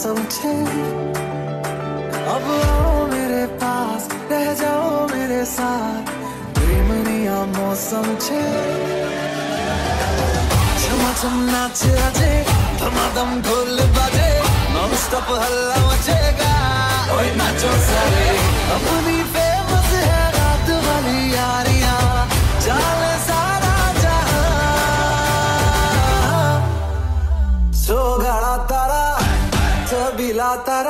मौसम छे अब आओ मेरे पास रह जाओ मेरे साथ प्रेमनिया मौसम छे छमाछम नाच आजे धमाधम ढोल बाजे नॉन स्टॉप हल्ला मचेगा ओए नाचो सारे अपनी फेमस है रात वाली यारियां जाने सारा जहां सो गाड़ा तारा छबीला तारा